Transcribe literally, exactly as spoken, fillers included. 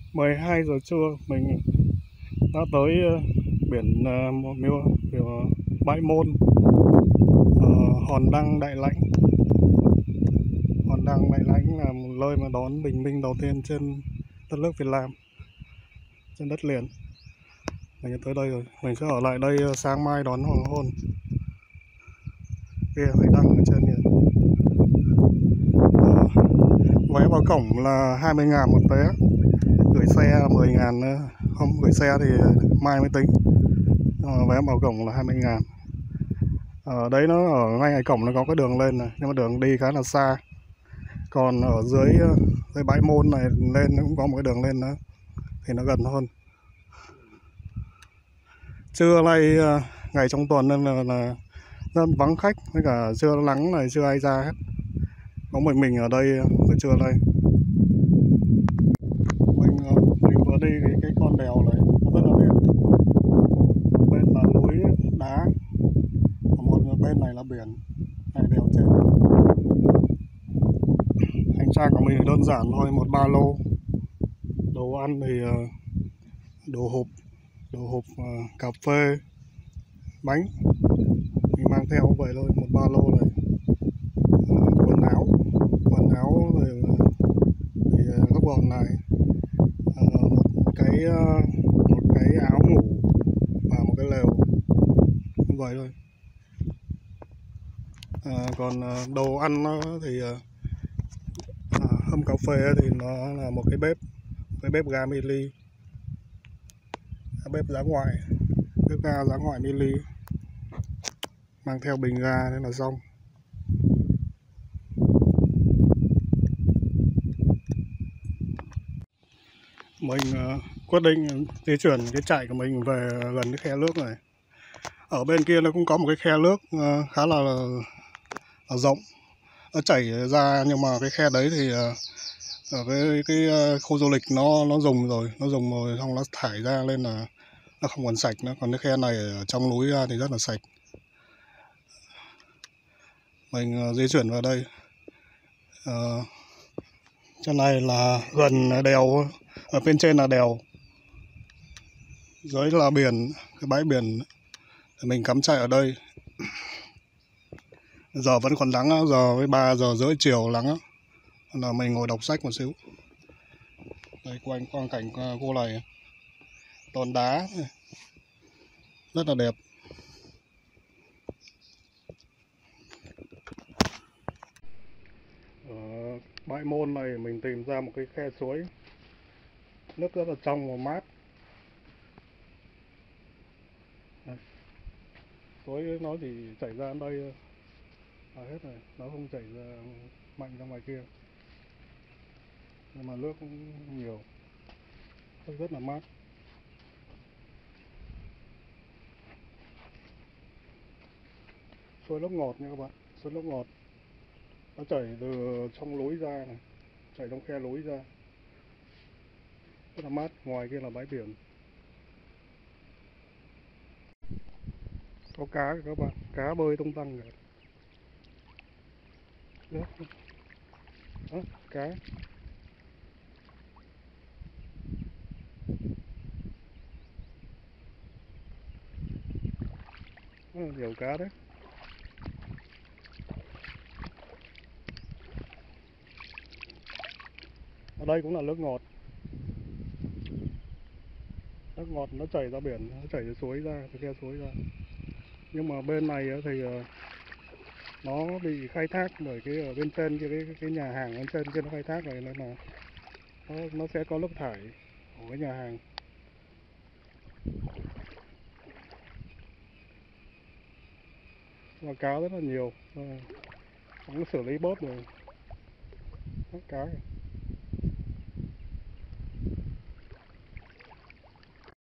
mười hai giờ trưa mình đã tới ờ, biển ờ, miêu biển Bãi Môn, ờ, Hòn Đăng Đại Lãnh. Hòn Đăng Đại Lãnh là một nơi mà đón bình minh đầu tiên trên đất nước Việt Nam, trên đất liền. Mình đã tới đây rồi, mình sẽ ở lại đây ờ, sáng mai đón hoàng hôn. Kia phải đăng ở trên kìa. Ờ, vé vào cổng là hai mươi ngàn một vé, gửi xe là mười ngàn, ờ, không gửi xe thì mai mới tính. Ờ, vé vào cổng là hai mươi ngàn. Ở đấy nó ở ngay ngoài cổng nó có cái đường lên này, nhưng mà đường đi khá là xa. Còn ở dưới ờ, dưới Bãi Môn này lên nó cũng có một cái đường lên nữa thì nó gần hơn. Trưa nay ờ, ngày trong tuần nên là, là rất vắng khách, với cả trưa nắng này chưa ai ra hết, có mình mình ở đây buổi trưa nay. Mình ờ, mình vừa đi cái, cái con đèo này nó rất là đẹp. Một bên là núi đá, một bên này là biển, này đèo trên. Hành trang của mình đơn giản thôi, một ba lô. Đồ ăn thì ờ, đồ hộp, đồ hộp uh, cà phê, bánh mình mang theo vậy thôi, một ba lô này. Uh, quần áo, quần áo rồi thì các bọn này, uh, một cái uh, một cái áo ngủ và một cái lều, như vậy thôi. Uh, còn uh, đồ ăn thì uh, uh, hâm cà phê thì nó là một cái bếp, cái bếp ga mini, bếp giá ngoại, bếp ga giá ngoại mini, mang theo bình ga thế là xong. Mình uh, quyết định di chuyển cái trại của mình về gần cái khe nước này. Ở bên kia nó cũng có một cái khe nước uh, khá là, là, là rộng, nó chảy ra, nhưng mà cái khe đấy thì uh, ở cái cái uh, khu du lịch nó nó dùng rồi, nó dùng rồi xong nó thải ra lên là nó không còn sạch nữa. Còn cái khe này ở trong núi ra thì rất là sạch. Mình uh, di chuyển vào đây. Uh, Trên này là gần đèo, ở bên trên là đèo, dưới là biển, cái bãi biển. Mình cắm trại ở đây. Giờ vẫn còn nắng, giờ với ba giờ rưỡi chiều nắng, là mình ngồi đọc sách một xíu. Đây quanh quang cảnh cô này, toàn đá rất là đẹp. Ở Bãi Môn này mình tìm ra một cái khe suối, nước rất là trong và mát. Đây. Suối nó chỉ chảy ra đây là hết rồi, nó không chảy ra mạnh ra ngoài kia, nhưng mà nước cũng nhiều, nước rất là mát. Suối nước ngọt nha các bạn, suối nước ngọt, nó chảy từ trong núi ra này, chảy trong khe núi ra, rất là mát. Ngoài kia là bãi biển, có cá kìa các bạn, cá bơi tung tăng kìa. Đó, đó, cá. Rất là nhiều cá đấy. Ở đây cũng là nước ngọt, nước ngọt nó chảy ra biển, nó chảy từ suối ra, từ khe suối ra. Nhưng mà bên này thì nó bị khai thác bởi cái ở bên trên cái, cái cái nhà hàng bên trên kia nó khai thác này, nên là nó, nó sẽ có nước thải của cái nhà hàng. Và cá rất là nhiều, không xử lý bớt rồi, cá.